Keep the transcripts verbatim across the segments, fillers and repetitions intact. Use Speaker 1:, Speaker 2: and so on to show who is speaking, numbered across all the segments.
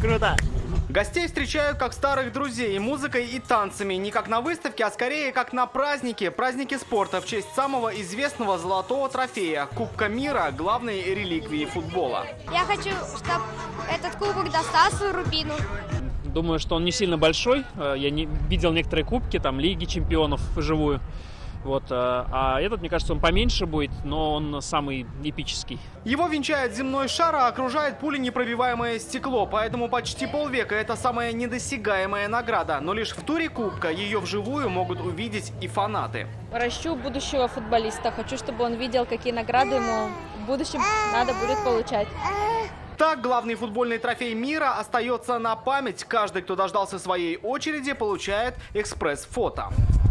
Speaker 1: Круто!
Speaker 2: Гостей встречают как старых друзей, музыкой и танцами. Не как на выставке, а скорее как на празднике. Праздники спорта в честь самого известного золотого трофея – Кубка мира, главной реликвии футбола.
Speaker 3: Я хочу, чтобы этот кубок достался Рубину.
Speaker 1: Думаю, что он не сильно большой. Я не видел некоторые кубки, там, Лиги чемпионов вживую. Вот, а этот, мне кажется, он поменьше будет, но он самый эпический.
Speaker 2: Его венчает земной шар, а окружает пуленепробиваемое стекло, поэтому почти полвека это самая недосягаемая награда. Но лишь в туре Кубка ее вживую могут увидеть и фанаты.
Speaker 4: Ращу будущего футболиста. Хочу, чтобы он видел, какие награды ему в будущем надо будет получать.
Speaker 2: Так, главный футбольный трофей мира остается на память. Каждый, кто дождался своей очереди, получает экспресс-фото.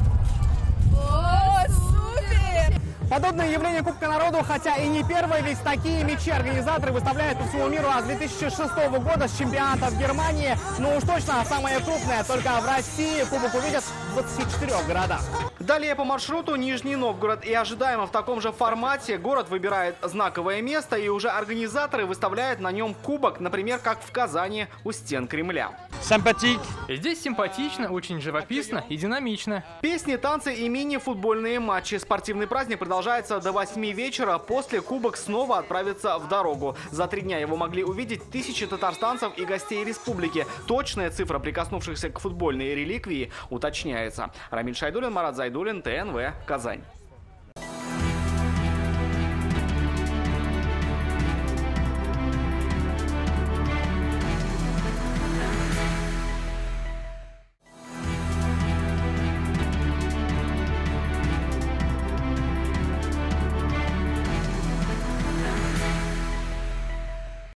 Speaker 5: О, супер!
Speaker 6: Подобное явление Кубка народу, хотя и не первое, ведь такие мячи организаторы выставляют по всему миру, а с две тысячи шестого года с чемпионата в Германии, ну уж точно самое крупное, только в России Кубок увидят в двадцати четырёх городах.
Speaker 2: Далее по маршруту Нижний Новгород, и ожидаемо в таком же формате город выбирает знаковое место, и уже организаторы выставляют на нем кубок, например, как в Казани у стен Кремля.
Speaker 7: Симпатик. Здесь симпатично, очень живописно и динамично.
Speaker 2: Песни, танцы и мини-футбольные матчи. Спортивный праздник продолжается до восьми вечера. После кубок снова отправится в дорогу. За три дня его могли увидеть тысячи татарстанцев и гостей республики. Точная цифра прикоснувшихся к футбольной реликвии уточняется. Рамиль Шайдуллин, Марат Зайдуллин, ТНВ, Казань.